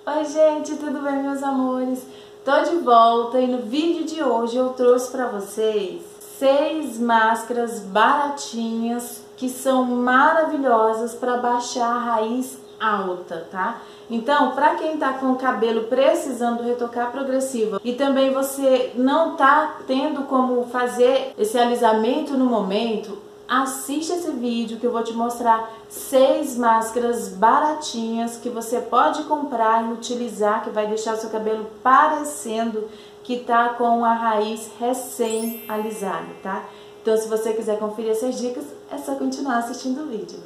Oi gente, tudo bem meus amores? Tô de volta e no vídeo de hoje eu trouxe pra vocês 6 máscaras baratinhas que são maravilhosas para baixar a raiz alta, tá? Então, pra quem tá com o cabelo precisando retocar progressiva e também você não tá tendo como fazer esse alisamento no momento, assiste esse vídeo que eu vou te mostrar 6 máscaras baratinhas que você pode comprar e utilizar, que vai deixar o seu cabelo parecendo que tá com a raiz recém-alisada, tá? Então, se você quiser conferir essas dicas, é só continuar assistindo o vídeo.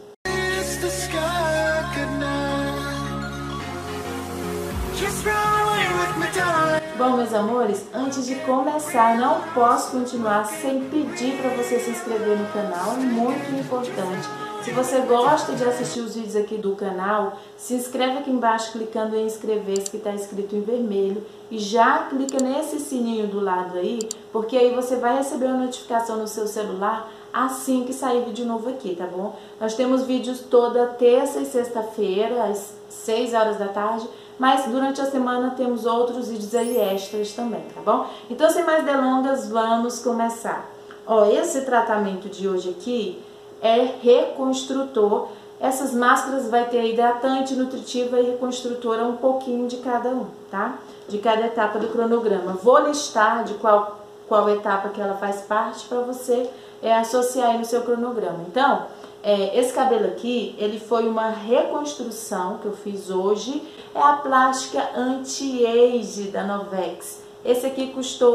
Bom, meus amores, antes de começar, não posso continuar sem pedir para você se inscrever no canal, é muito importante. Se você gosta de assistir os vídeos aqui do canal, se inscreve aqui embaixo clicando em inscrever-se, que está escrito em vermelho, e já clica nesse sininho do lado aí, porque aí você vai receber uma notificação no seu celular assim que sair vídeo novo aqui, tá bom? Nós temos vídeos toda terça e sexta-feira, às 6 horas da tarde, mas durante a semana temos outros vídeos aí extras também, tá bom? Então, sem mais delongas, vamos começar. Ó, esse tratamento de hoje aqui é reconstrutor. Essas máscaras vai ter hidratante, nutritiva e reconstrutora, um pouquinho de cada um, tá? De cada etapa do cronograma. Vou listar de qual etapa que ela faz parte para você associar aí no seu cronograma. Então, esse cabelo aqui, ele foi uma reconstrução que eu fiz hoje. É a plástica anti-age da Novex. Esse aqui custou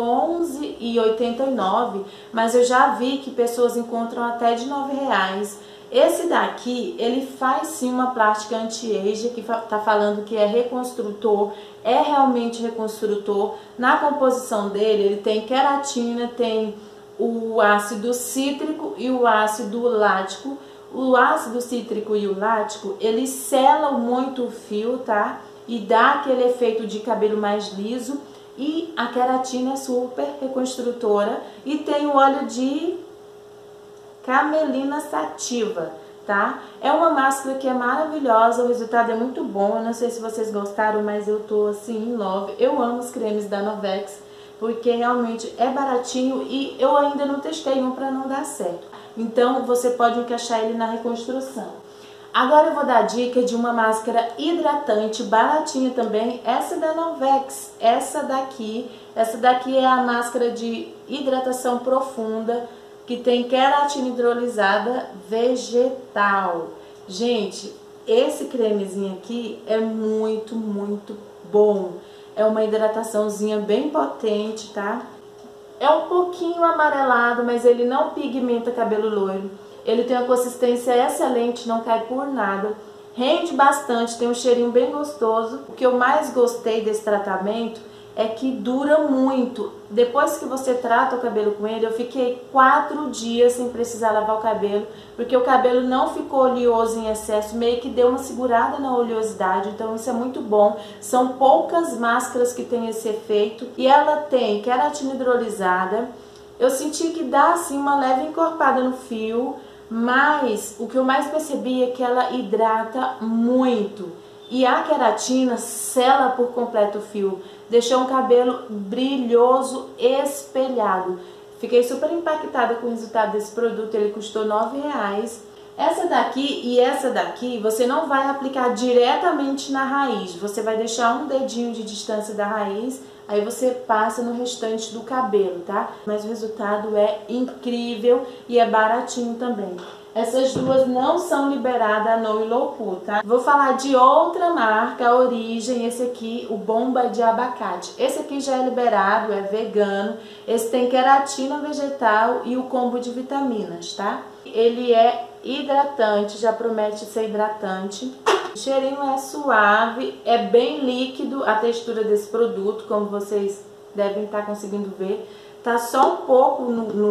R$11,89, mas eu já vi que pessoas encontram até de R$9. Esse daqui, ele faz sim uma plástica anti-age, que tá falando que é reconstrutor, é realmente reconstrutor. Na composição dele, ele tem queratina, tem o ácido cítrico e o ácido lático. O ácido cítrico e o lático, eles selam muito o fio, tá? E dá aquele efeito de cabelo mais liso. E a queratina é super reconstrutora. E tem o óleo de camelina sativa, tá? É uma máscara que é maravilhosa, o resultado é muito bom. Eu não sei se vocês gostaram, mas eu tô assim em love. Eu amo os cremes da Novex, porque realmente é baratinho e eu ainda não testei um para não dar certo. Então, você pode encaixar ele na reconstrução. Agora eu vou dar a dica de uma máscara hidratante, baratinha também. Essa da Novex, essa daqui é a máscara de hidratação profunda, que tem queratina hidrolisada vegetal. Gente, esse cremezinho aqui é muito, muito bom. É uma hidrataçãozinha bem potente, tá? É um pouquinho amarelado, mas ele não pigmenta cabelo loiro. Ele tem uma consistência excelente, não cai por nada. Rende bastante, tem um cheirinho bem gostoso. O que eu mais gostei desse tratamento é que dura muito. Depois que você trata o cabelo com ele, eu fiquei 4 dias sem precisar lavar o cabelo, porque o cabelo não ficou oleoso em excesso, meio que deu uma segurada na oleosidade, então isso é muito bom. São poucas máscaras que tem esse efeito, e ela tem queratina hidrolisada. Eu senti que dá assim uma leve encorpada no fio, mas o que eu mais percebi é que ela hidrata muito. E a queratina sela por completo o fio, deixou um cabelo brilhoso, espelhado. Fiquei super impactada com o resultado desse produto, ele custou R$9. Essa daqui e essa daqui você não vai aplicar diretamente na raiz, você vai deixar um dedinho de distância da raiz, aí você passa no restante do cabelo, tá? Mas o resultado é incrível e é baratinho também. Essas duas não são liberadas no Ilopu, tá? Vou falar de outra marca, a Origem, esse aqui, o Bomba de Abacate. Esse aqui já é liberado, é vegano, esse tem queratina vegetal e o combo de vitaminas, tá? Ele é hidratante, já promete ser hidratante. O cheirinho é suave, é bem líquido a textura desse produto, como vocês devem estar conseguindo ver. Tá só um pouco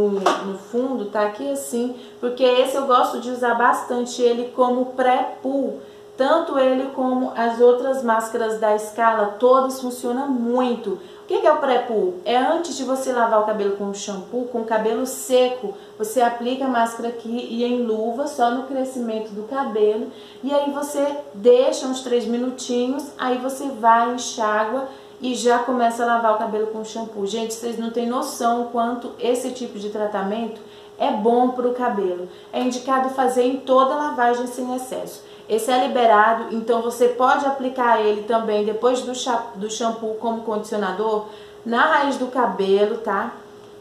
no fundo, tá aqui assim, porque esse eu gosto de usar bastante ele como pré-poo, Tanto ele como as outras máscaras da Scala, todas funcionam muito. O que é o pré-poo? É antes de você lavar o cabelo com shampoo, com o cabelo seco, você aplica a máscara aqui e em luva, só no crescimento do cabelo. E aí você deixa uns 3 minutinhos, aí você vai, enxágua e já começa a lavar o cabelo com shampoo. Gente, vocês não têm noção quanto esse tipo de tratamento é bom para o cabelo. É indicado fazer em toda lavagem sem excesso. Esse é liberado, então você pode aplicar ele também depois do shampoo como condicionador na raiz do cabelo, tá?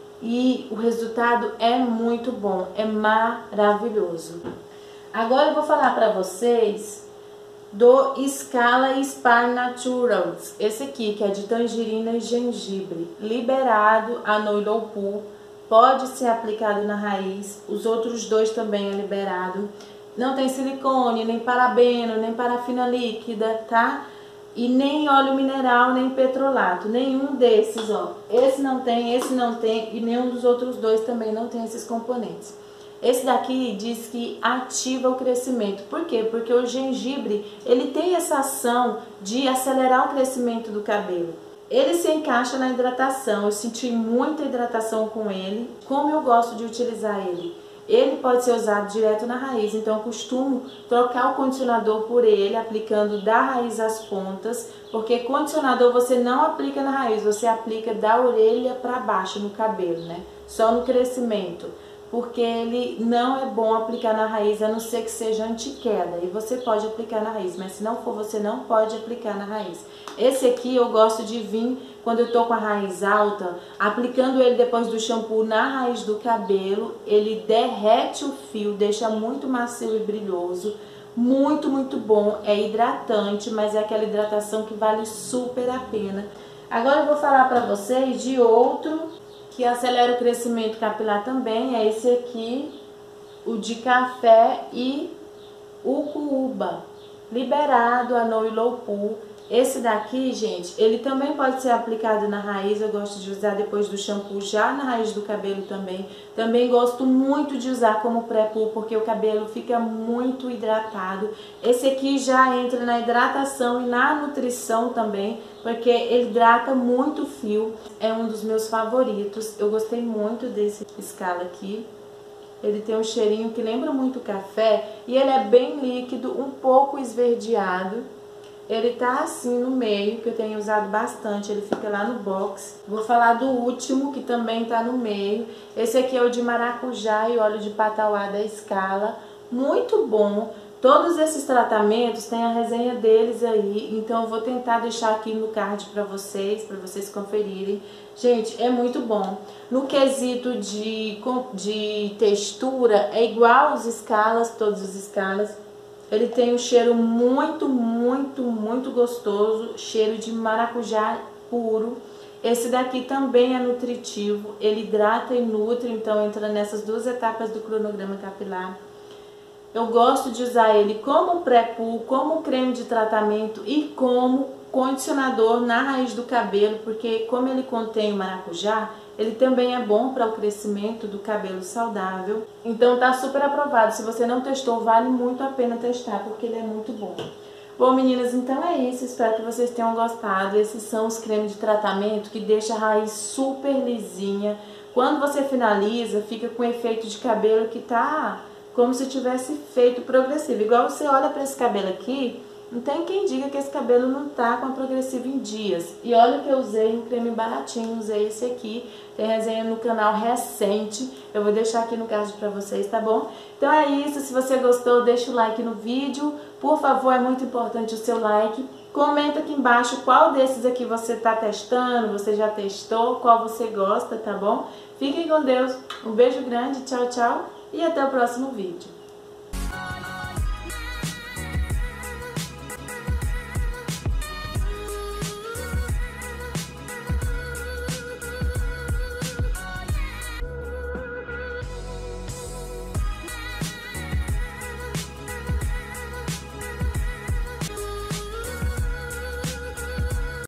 E o resultado é muito bom, é maravilhoso. Agora eu vou falar para vocês do Scala Spa Naturals. Esse aqui, que é de tangerina e gengibre, liberado a Low Poo, pode ser aplicado na raiz. Os outros dois também é liberado. Não tem silicone, nem parabeno, nem parafina líquida, tá? E nem óleo mineral, nem petrolato. Nenhum desses, ó. Esse não tem e nenhum dos outros dois também não tem esses componentes. Esse daqui diz que ativa o crescimento. Por quê? Porque o gengibre, ele tem essa ação de acelerar o crescimento do cabelo. Ele se encaixa na hidratação. Eu senti muita hidratação com ele. Como eu gosto de utilizar ele? Ele pode ser usado direto na raiz, então eu costumo trocar o condicionador por ele, aplicando da raiz às pontas, porque condicionador você não aplica na raiz, você aplica da orelha para baixo no cabelo, né? Só no crescimento, porque ele não é bom aplicar na raiz, a não ser que seja anti-queda, e você pode aplicar na raiz, mas se não for, você não pode aplicar na raiz. Esse aqui eu gosto de vir, quando eu tô com a raiz alta, aplicando ele depois do shampoo na raiz do cabelo, ele derrete o fio, deixa muito macio e brilhoso, muito, muito bom, é hidratante, mas é aquela hidratação que vale super a pena. Agora eu vou falar pra vocês de outro que acelera o crescimento capilar também, é esse aqui, o de café e ucuúba, liberado a Low Poo. Esse daqui, gente, ele também pode ser aplicado na raiz, eu gosto de usar depois do shampoo já na raiz do cabelo também. Também gosto muito de usar como pré-poo, porque o cabelo fica muito hidratado. Esse aqui já entra na hidratação e na nutrição também, porque ele hidrata muito o fio. É um dos meus favoritos, eu gostei muito desse Scala aqui. Ele tem um cheirinho que lembra muito café e ele é bem líquido, um pouco esverdeado. Ele tá assim no meio, que eu tenho usado bastante, ele fica lá no box. Vou falar do último, que também tá no meio. Esse aqui é o de maracujá e óleo de patauá da Scala. Muito bom. Todos esses tratamentos tem a resenha deles aí, então eu vou tentar deixar aqui no card pra vocês conferirem. Gente, é muito bom. No quesito de textura, é igual aos Scalas, todos os Scalas. Ele tem um cheiro muito, muito, muito gostoso, cheiro de maracujá puro. Esse daqui também é nutritivo, ele hidrata e nutre, então entra nessas duas etapas do cronograma capilar. Eu gosto de usar ele como pré-poo, como creme de tratamento e como condicionador na raiz do cabelo, porque como ele contém o maracujá, ele também é bom para o crescimento do cabelo saudável. Então tá super aprovado. Se você não testou, vale muito a pena testar, porque ele é muito bom. Bom, meninas, então é isso. Espero que vocês tenham gostado. Esses são os cremes de tratamento que deixam a raiz super lisinha. Quando você finaliza, fica com efeito de cabelo que tá como se tivesse feito progressivo. Igual você olha para esse cabelo aqui, não tem quem diga que esse cabelo não tá com a progressiva em dias. E olha que eu usei um creme baratinho, usei esse aqui. Tem resenha no canal recente. Eu vou deixar aqui no card pra vocês, tá bom? Então é isso. Se você gostou, deixa o like no vídeo. Por favor, é muito importante o seu like. Comenta aqui embaixo qual desses aqui você tá testando, você já testou, qual você gosta, tá bom? Fiquem com Deus. Um beijo grande, tchau, tchau. E até o próximo vídeo.